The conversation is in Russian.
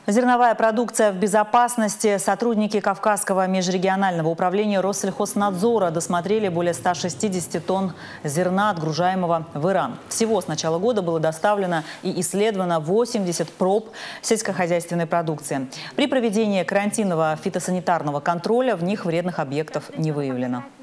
Зерновая продукция в безопасности. Сотрудники Кавказского межрегионального управления Россельхознадзора досмотрели более 160 тонн зерна, отгружаемого в Иран. Всего с начала года было доставлено и исследовано 80 проб сельскохозяйственной продукции. При проведении карантинного фитосанитарного контроля в них вредных объектов не выявлено.